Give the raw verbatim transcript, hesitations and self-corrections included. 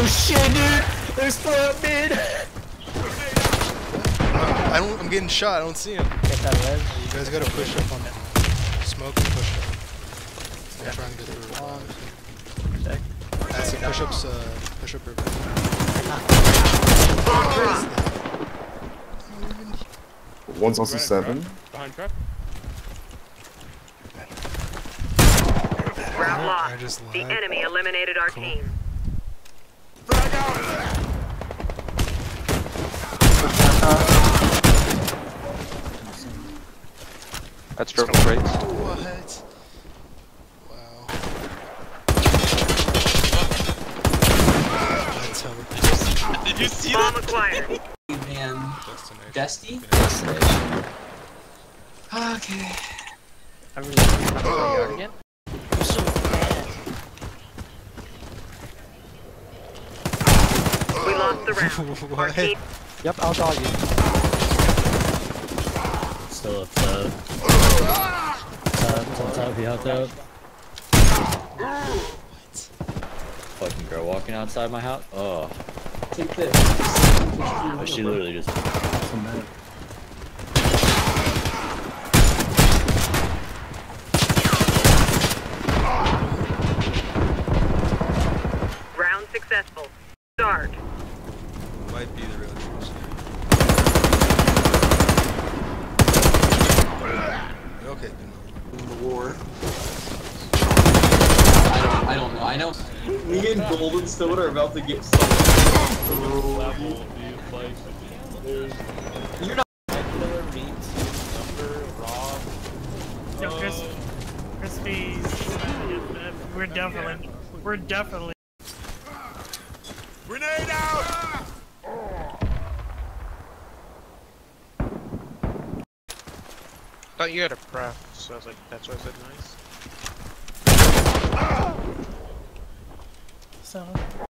shit, dude! There's four up mid! I don't. I'm getting shot. I don't see him. Get that res. You guys gotta push up on that. Smoke and push up. I'm trying to get through. Check. That's the push-ups. Uh, push-up river. One's also seven. Behind trap. Round I lost. just The lied. enemy eliminated our Cool. team. That's purple crates. What? Wow. That's how we're Did you see Bomb that? acquired. Man. destination. Dusty? Okay. I really want to come yard again. I'm so bad. We lost the round. Our What? team Yep, I'll dog you. Still up top. Top, on top, he out there. Fucking girl walking outside my house. Oh. Take this. Oh, she literally just. round successful. Start. Might be the real truth. Okay, good enough. War. I don't, I don't know. I know. Me and Golden Stone are about to get so. You're not. Regular meat, number, raw. No, Chris, Crispy's. Uh, we're definitely, we're definitely. Grenade out! Thought you had a pref, so I was like, that's why I said nice. So